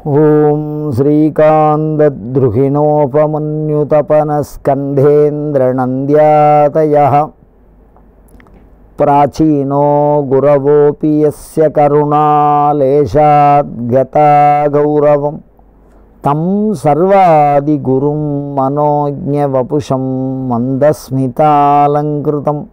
ஓம் ஸ்ரீகாந்தத்ருஹிணோபமன்யுதபனஸ்கந்தேந்திரநந்த்யாதயः பிராச்சீனோ குரவோபி யஸ்ய கருணாலேஷாத்கதா கௌரவம் தம் சர்வாதிகுரும் மனோஜ்ஞவபுஷம் மந்தஸ்மிதாலங்கிருதம்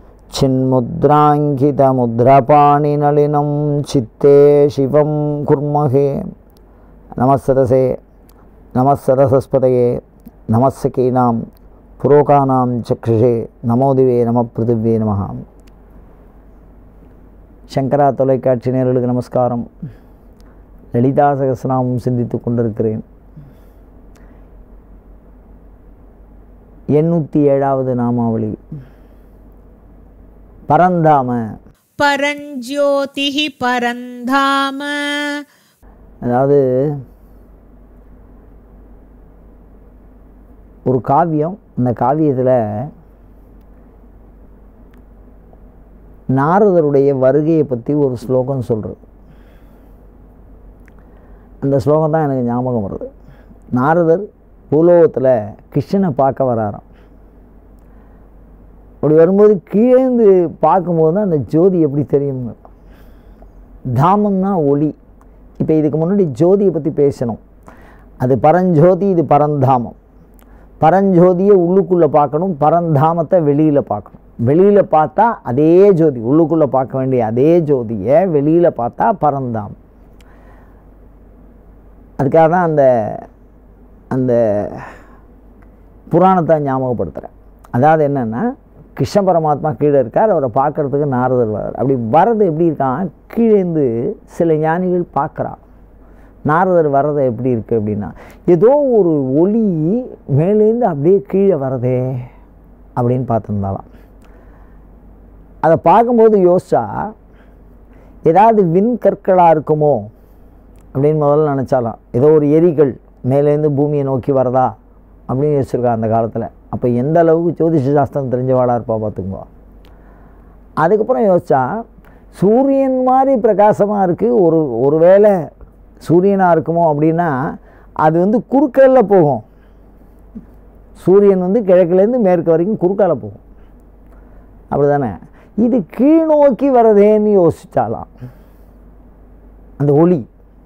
சின்முத்ராங்கிதமுத்ரபாணிநளினம் சித்தே சிவம் குர்மஹே. நமஸ்ததசே நமஸ்ததசஸ்பதயே நமஸ்ஸகீனாம் புரோகானாம் சக்ஷுஷே நமோதிவே நம பிருதிவே நமஹ. சங்கரா தொலைக்காட்சி நேயர்களுக்கு நமஸ்காரம். லலிதா சகஸ்ரநாமம் சிந்தித்து கொண்டிருக்கிறேன். 807வது நாமாவளி பரந்தாம. பரஞ்சோதிஹி பரந்தாம. அதாவது ஒரு காவியம், அந்த காவியத்தில் நாரதருடைய வருகையை பற்றி ஒரு ஸ்லோகம் சொல்கிறது. அந்த ஸ்லோகம் தான் எனக்கு ஞாபகம் வருது. நாரதர் பூலோகத்தில் கிருஷ்ணனை பார்க்க வராராம். அப்படி வரும்போது கீழேந்து பார்க்கும்போது தான் அந்த ஜோதி எப்படி தெரியும். தாமம்னா ஒளி. இப்போ இதுக்கு முன்னாடி ஜோதியை பற்றி பேசணும். அது பரஞ்சோதி, இது பரந்தாமம். பரஞ்சோதியை உள்ளுக்குள்ளே பார்க்கணும், பரந்தாமத்தை வெளியில் பார்க்கணும். வெளியில் பார்த்தா அதே ஜோதி, உள்ளுக்குள்ளே பார்க்க வேண்டிய அதே ஜோதியை வெளியில் பார்த்தா பரந்தாமம். அதுக்காக தான் அந்த அந்த புராணத்தை ஞாபகப்படுத்துகிறேன். அதாவது என்னென்னா, கிருஷ்ண பரமாத்மா கீழே இருக்கார், அவரை பார்க்குறதுக்கு நாரதர் வர்றார். அப்படி வர்றது எப்படி இருக்கான், கீழேந்து சில ஞானிகள் பார்க்குறா. நாரதர் வர்றதை எப்படி இருக்குது அப்படின்னா, ஏதோ ஒரு ஒளி மேலேருந்து அப்படியே கீழே வரதே அப்படின்னு பார்த்துருந்தாலாம். அதை பார்க்கும்போது யோசிச்சா ஏதாவது விண்கற்களாக இருக்குமோ அப்படின்னு முதல்ல நினச்சாலாம். ஏதோ ஒரு எரிகள் மேலேருந்து பூமியை நோக்கி வரதா அப்படின்னு யோசிச்சிருக்கா அந்த காலத்தில். அப்போ எந்த அளவுக்கு ஜோதிஷ சாஸ்திரம் தெரிஞ்சவாளாக இருப்பா பார்த்துக்கும்போ. அதுக்கப்புறம் யோசித்தா சூரியன் மாதிரி பிரகாசமாக இருக்குது, ஒரு வேளை சூரியனாக இருக்குமோ அப்படின்னா அது குறுக்கலில் போகும். சூரியன் கிழக்குலேருந்து மேற்கு வரைக்கும் குறுக்கால போகும், அப்படி தானே. இது கீழ் நோக்கி வரதேன்னு யோசித்தாலாம். அந்த ஒளி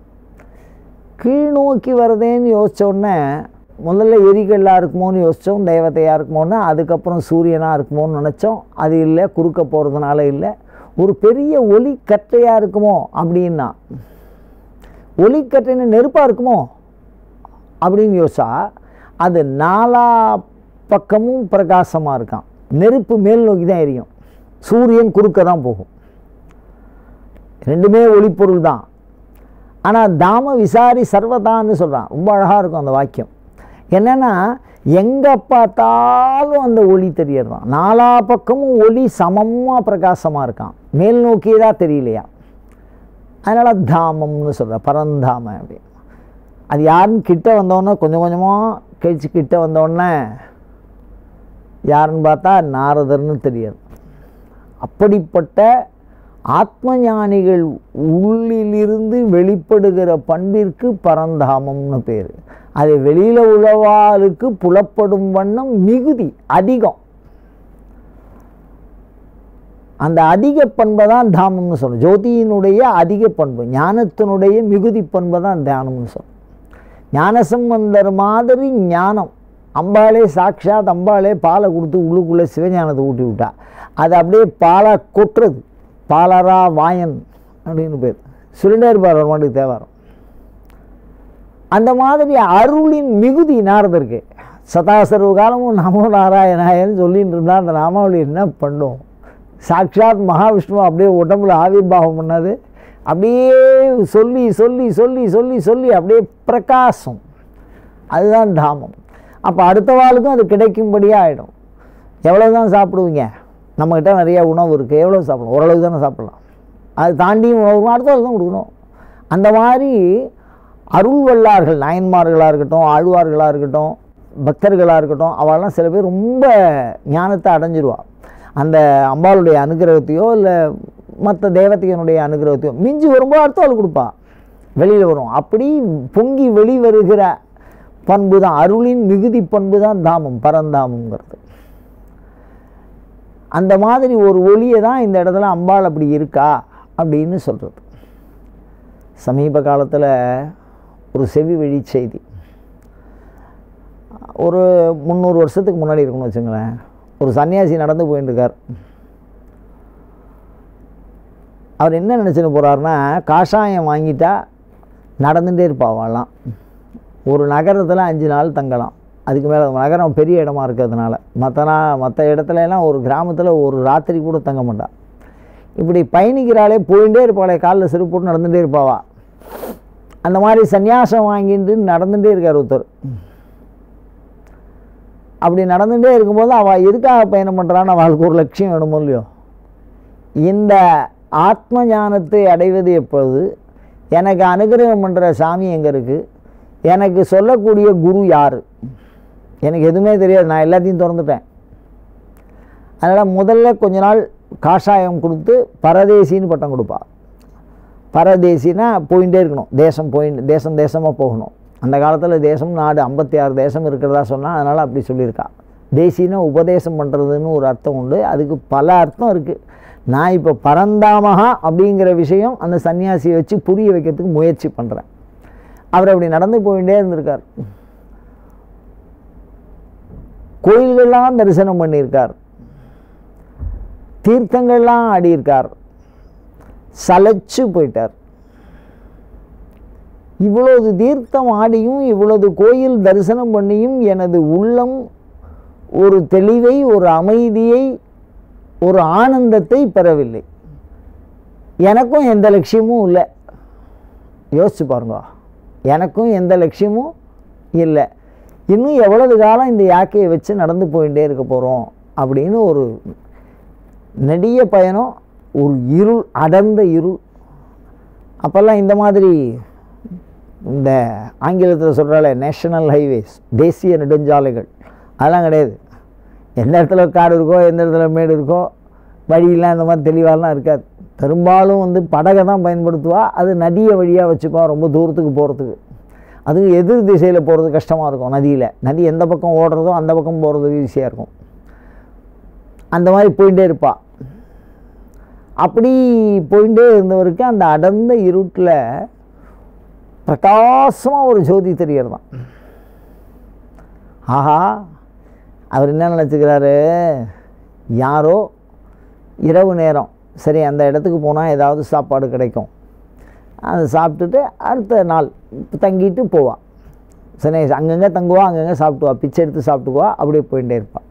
கீழ் நோக்கி வரதேன்னு யோசித்தோடனே முதல்ல எரிகல்லாக இருக்குமோன்னு யோசித்தோம், தேவதையாக இருக்குமோன்னு. அதுக்கப்புறம் சூரியனாக இருக்குமோன்னு நினச்சோம். அது இல்லை, குறுக்க போகிறதுனால இல்லை. ஒரு பெரிய ஒளிக்கற்றையாக இருக்குமோ அப்படின்னா, ஒளிக்கற்றைன்னு நெருப்பாக இருக்குமோ அப்படின்னு யோசிச்சா அது நாலா பக்கமும் பிரகாசமாக இருக்கான். நெருப்பு மேல் நோக்கி தான் எரியும், சூரியன் குறுக்க தான் போகும். ரெண்டுமே ஒளிப்பொருள் தான். ஆனால் தாம விசாரி சர்வதான்னு சொல்கிறான். ரொம்ப அழகாக இருக்கும் அந்த வாக்கியம். என்னென்னா, எங்கே பார்த்தாலும் அந்த ஒளி தெரியறதான். நாலா பக்கமும் ஒளி சமமாக பிரகாசமாக இருக்கான், மேல் நோக்கியே தான் தெரியலையா. அதனால் தாமம்னு சொல்கிறேன், பரந்தாம அப்படி. அது யாருன்னு கிட்ட வந்தோடனே கொஞ்சம் கொஞ்சமாக கழிச்சு கிட்ட வந்தோடனே யாருன்னு பார்த்தா நாரதர்னு தெரியாது. அப்படிப்பட்ட ஆத்ம ஞானிகள் உள்ளிலிருந்து வெளிப்படுகிற பண்பிற்கு பரந்தாமம்னு பேர். அது வெளியில் உழவாளுக்கு புலப்படும் வண்ணம் மிகுதி அதிகம். அந்த அதிக பண்பை தான் தாமம்னு சொல்லும். ஜோதியினுடைய அதிக பண்பு, ஞானத்தினுடைய மிகுதி பண்பை தான் தியானம்னு சொல்லும். ஞானசம்பந்தர் மாதிரி ஞானம். அம்பாலே சாட்சாத் அம்பாலே பாலை கொடுத்து உள்ளுக்குள்ளே சிவஞானத்தை ஊட்டி விட்டா. அது அப்படியே பாலாக கொட்டுறது. பாலரா வாயன் அப்படின்னு பேர். சுருண்டர் பார் ஒரு மாட்டுக்கு தேவாரம். அந்த மாதிரி அருளின் மிகுதி நாரதருக்கு. சதாசர்வ காலமும் நமோ நாராயணாயன்னு சொல்லின்னு இருந்தால் அந்த நாமாவளி என்ன பண்ணும். சாட்சாத் மகாவிஷ்ணுவை அப்படியே உடம்புல ஆவிர்வாகம் பண்ணாது. அப்படியே சொல்லி சொல்லி சொல்லி சொல்லி சொல்லி அப்படியே பிரகாசம். அதுதான் தாமம். அப்போ அடுத்த வாளுக்கும் அது கிடைக்கும்படியாக ஆகிடும். எவ்வளோ தான் சாப்பிடுவீங்க, நம்மக்கிட்ட நிறையா உணவு இருக்குது, எவ்வளோ சாப்பிடணும், ஓரளவுக்கு தானே சாப்பிட்லாம். அது தாண்டியும் உணவு அடுத்த வாள் தான் கொடுக்கணும். அந்த மாதிரி அருள் வல்லார்கள், நாயன்மார்களாக இருக்கட்டும், ஆழ்வார்களாக இருக்கட்டும், பக்தர்களாக இருக்கட்டும், அவெல்லாம் சில பேர் ரொம்ப ஞானத்தை அடைஞ்சிருவாள். அந்த அம்பாளுடைய அனுகிரகத்தையோ இல்லை மற்ற தேவதையனுடைய அனுகிரகத்தையோ மிஞ்சி வரும்போது அடுத்த ஆள் கொடுப்பா. வெளியில் வரும். அப்படி பொங்கி வெளிவருகிற பண்பு தான், அருளின் மிகுதி பண்பு தான் தாமம், பரந்தாமங்கிறது. அந்த மாதிரி ஒரு ஒளியை தான் இந்த இடத்துல அம்பாள் அப்படி இருக்கா அப்படின்னு சொல்கிறது. சமீப காலத்தில் ஒரு செவி வழி செய்தி, ஒரு 300 வருஷத்துக்கு முன்னாடி இருக்குன்னு வச்சுங்களேன். ஒரு சன்னியாசி நடந்து போயின்னு இருக்கார். அவர் என்ன நினச்சின்னு போகிறாருன்னா, காஷாயம் வாங்கிட்டா நடந்துகிட்டே இருப்பாவாலாம். ஒரு நகரத்தில் 5 நாள் தங்கலாம். அதுக்கு மேலே நகரம் பெரிய இடமா இருக்கிறதுனால மற்ற இடத்துலலாம் ஒரு கிராமத்தில் ஒரு ராத்திரி கூட தங்க மாட்டாள். இப்படி பயணிக்கிறாளே, போயிட்டே இருப்பாளே, காலில் செருப்பு போட்டு நடந்துகிட்டே இருப்பாவா. அந்த மாதிரி சன்னியாசம் வாங்கிட்டு நடந்துகிட்டே இருக்கார் ஒருத்தர். அப்படி நடந்துகிட்டே இருக்கும்போது அவள் எதுக்காக பயணம் பண்ணுறான்னு அவளுக்கு ஒரு லட்சியம் வேணுமோ இல்லையோ. இந்த ஆத்ம ஞானத்தை அடைவது எப்போது, எனக்கு அனுகிரகம் பண்ணுற சாமி எங்கே இருக்குது, எனக்கு சொல்லக்கூடிய குரு யார், எனக்கு எதுவுமே தெரியாது, நான் எல்லாத்தையும் திறந்துட்டேன். அதனால் முதல்ல கொஞ்ச நாள் காஷாயம் கொடுத்து பரதேசின்னு பட்டம் கொடுப்பா. பரதேசினா போயிட்டே இருக்கணும், தேசமாக போகணும். அந்த காலத்தில் தேசம் நாடு 56 தேசம் இருக்கிறதா சொன்னால், அதனால் அப்படி சொல்லியிருக்கா. தேசினா உபதேசம் பண்ணுறதுன்னு ஒரு அர்த்தம் உண்டு, அதுக்கு பல அர்த்தம் இருக்குது. நான் இப்போ பரந்தாமகா அப்படிங்கிற விஷயம் அந்த சன்னியாசியை வச்சு புரிய வைக்கிறதுக்கு முயற்சி பண்ணுறேன். அவர் அப்படி நடந்து போயிட்டே இருந்திருக்கார். கோயில்கள்லாம் தரிசனம் பண்ணியிருக்கார், தீர்த்தங்கள்லாம் ஆடியிருக்கார், சலைச்சு போயிட்டார். இவ்வளவு தீர்த்தம் ஆடியும் இவ்வளவு கோயில் தரிசனம் பண்ணியும் எனது உள்ளம் ஒரு தெளிவை, ஒரு அமைதியை, ஒரு ஆனந்தத்தை பெறவில்லை. எனக்கும் எந்த லட்சியமும் இல்லை. யோசிச்சு பாருங்க, எனக்கும் எந்த லட்சியமும் இல்லை. இன்னும் எவ்வளவு காலம் இந்த யாக்கையை வச்சு நடந்து போயிட்டே இருக்க போகிறோம் அப்படின்னு ஒரு நெடிய பயணம், ஒரு இருள், அடர்ந்த இருள். அப்போல்லாம் இந்த மாதிரி இந்த ஆங்கிலத்தில் சொல்கிறால நேஷனல் ஹைவேஸ், தேசிய நெடுஞ்சாலைகள், அதெல்லாம் கிடையாது. எந்த இடத்துல காடு இருக்கோ, எந்த இடத்துல மேடு இருக்கோ, வழியெல்லாம் இந்த மாதிரி தெளிவாலாம் இருக்காது. பெரும்பாலும் படகை தான் பயன்படுத்துவா. அது நதியை வழியாக வச்சுப்பா, ரொம்ப தூரத்துக்கு போகிறதுக்கு. அதுவும் எதிர் திசையில் போகிறது கஷ்டமாக இருக்கும். நதி எந்த பக்கம் ஓடுறதோ அந்த பக்கம் போகிறதுக்கு ஈஸியாக இருக்கும். அந்த மாதிரி போயிட்டே இருப்பா. அப்படி போயிட்டே இருந்தவருக்கு அந்த அடர்ந்த இருட்டில் பிரகாசமாக ஒரு ஜோதி தெரியறது தான். ஆஹா, அவர் என்ன நினச்சிக்கிறாரு, யாரோ இரவு நேரம் சரி அந்த இடத்துக்கு போனால் ஏதாவது சாப்பாடு கிடைக்கும், அதை சாப்பிட்டுட்டு அடுத்த நாள் தங்கிட்டு போவாள். சரி, அங்கங்கே தங்குவா, அங்கங்கே சாப்பிட்டுவா, பிச்சை எடுத்து சாப்பிட்டுக்குவா, அப்படியே போயிட்டே இருப்பாள்.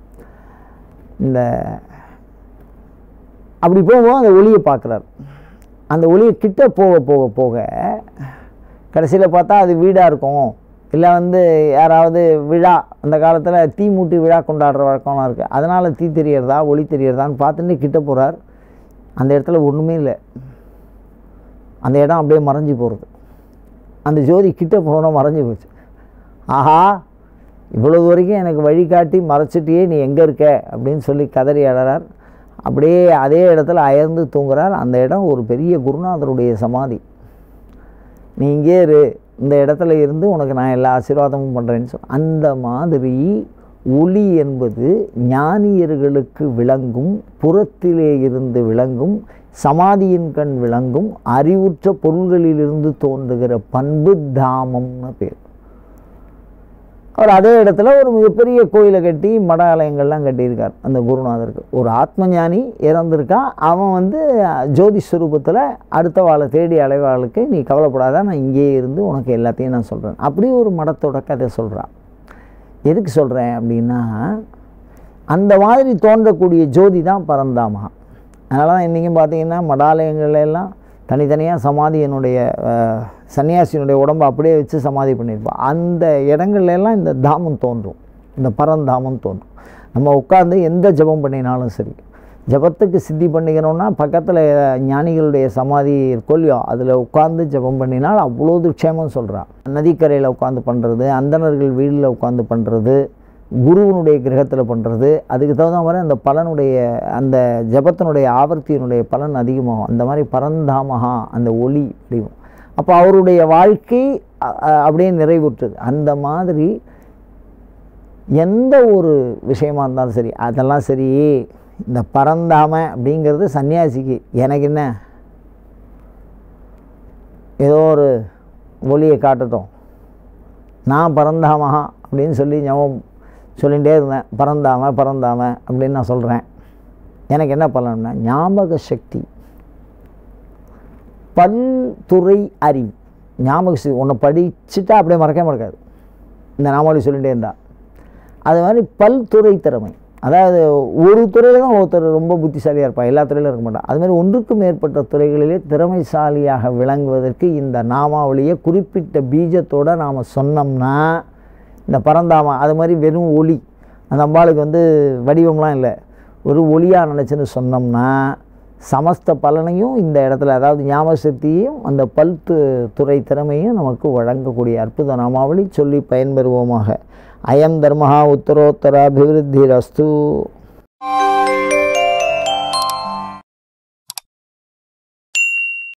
அப்படி போகும்போது அந்த ஒளியை பார்க்குறாரு. அந்த ஒளியை கிட்ட போக போக போக கடைசியில் பார்த்தா அது வீடாக இருக்கும். இல்லை யாராவது விழா, அந்த காலத்தில் தீ மூட்டி விழா கொண்டாடுற வழக்கம்லாம் இருக்குது. அதனால் தீ தெரியறதா ஒளி தெரியறதான்னு பார்த்துட்டு கிட்ட போகிறார். அந்த இடத்துல ஒன்றுமே இல்லை. அந்த இடம் அப்படியே மறைஞ்சி போகிறது. அந்த ஜோதி கிட்ட போனோன்னா மறைஞ்சி போச்சு. ஆஹா, இவ்வளவு வரைக்கும் எனக்கு வழிகாட்டி மறைச்சிட்டியே, நீ எங்கே இருக்க அப்படின்னு சொல்லி கதறி அழறார். அப்படியே அதே இடத்துல அயர்ந்து தூங்குறார். அந்த இடம் ஒரு பெரிய குருநாதருடைய சமாதி. நீ இங்கே இரு, இந்த இடத்துல இருந்து உனக்கு நான் எல்லா ஆசீர்வாதமும் பண்ணுறேன்னு சொல்ல. அந்த மாதிரி ஒளி என்பது ஞானியர்களுக்கு விளங்கும், புறத்திலே இருந்து விளங்கும், சமாதியின் கண் விளங்கும், அறிவுற்ற பொருள்களிலிருந்து தோன்றுகிற பண்பு தாமம்னு பேர். அவர் அதே இடத்துல ஒரு மிகப்பெரிய கோயிலை கட்டி மட ஆலயங்கள்லாம் கட்டியிருக்கார். அந்த குருநாதருக்கு ஒரு ஆத்ம ஞானி இறந்துருக்கான். அவன் ஜோதி ஸ்வரூபத்தில் அடுத்த வாழை தேடி அலைவாளுக்கு நீ கவலைப்படாத, நான் இங்கேயே இருந்து உனக்கு எல்லாத்தையும் நான் சொல்கிறேன். அப்படி ஒரு மடத்தோட கதை சொல்கிறான். எதுக்கு சொல்கிறேன் அப்படின்னா, அந்த மாதிரி தோன்றக்கூடிய ஜோதி தான் பரந்தாமா. அதனால தான் இன்றைக்கும் பார்த்திங்கன்னா மடாலயங்கள்லாம் தனித்தனியாக சமாதியினுடைய சன்னியாசியினுடைய உடம்பை அப்படியே வச்சு சமாதி பண்ணியிருப்பான். அந்த இடங்கள்லாம் இந்த தாமம் தோன்றும், இந்த பரந்தாமம் தோன்றும். நம்ம உட்காந்து எந்த ஜபம் பண்ணினாலும் சரி, ஜபத்துக்கு சித்தி பண்ணிக்கணும்னா பக்கத்தில் ஞானிகளுடைய சமாதி இருக்கோல்லையோ, அதில் உட்காந்து ஜபம் பண்ணினால் அவ்வளோது க்ஷேமம் சொல்கிறான். நதிக்கரையில் உட்காந்து பண்ணுறது, அந்தணர்கள் வீட்டில் உட்காந்து பண்ணுறது, குருவனுடைய கிரகத்தில் பண்ணுறது, அதுக்கு தகுந்த மாதிரி அந்த பலனுடைய, அந்த ஜபத்தினுடைய ஆவர்த்தியினுடைய பலன் அதிகமாகும். அந்த மாதிரி பரந்தாமகா அந்த ஒளி வடிவம். அப்போ அவருடைய வாழ்க்கை அப்படியே நிறைவுற்றது. அந்த மாதிரி எந்த ஒரு விஷயமா இருந்தாலும் சரி, அதெல்லாம் சரி, இந்த பரந்தாம அப்படிங்கிறது சன்னியாசிக்கு எனக்கு என்ன ஏதோ ஒரு ஒளியை காட்டட்டும், நான் பரந்தாமஹா அப்படின்னு சொல்லி சொல்லிகிட்டே இருந்தேன். பரந்தாம பரந்தாம அப்படின்னு நான் சொல்கிறேன். எனக்கு என்ன பலன்னா, ஞாபக சக்தி, பல்துறை அறிவு, ஞாபக சக்தி. ஒன்று படிச்சுட்டா அப்படியே மறக்காது இந்த நாமாவளி சொல்லிகிட்டே இருந்தா. அது மாதிரி பல்துறை திறமை, அதாவது ஒரு துறையில் தான் ஒருத்தர் ரொம்ப புத்திசாலியாக இருப்பாள், எல்லா துறையிலும் இருக்க மாட்டான். அதுமாதிரி ஒன்றுக்கும் மேற்பட்ட துறைகளிலே திறமைசாலியாக விளங்குவதற்கு இந்த நாமாவளியை குறிப்பிட்ட பீஜத்தோடு நாம் சொன்னோம்னா, இந்த பரந்தாமா அது மாதிரி வெறும் ஒளி, அந்த அம்பாளுக்கு வடிவம்லாம் இல்லை, ஒரு ஒளியாக நினச்சின்னு சொன்னோம்னா சமஸ்த பலனையும் இந்த இடத்துல, அதாவது ஞாபக சக்தியையும் அந்த துறை திறமையும் நமக்கு வழங்கக்கூடிய அற்புத நாமாவளி சொல்லி பயன்பெறுவோமாக. அயம் தர்மஹா உத்தரோத்தராபிவிருத்திரஸ்து.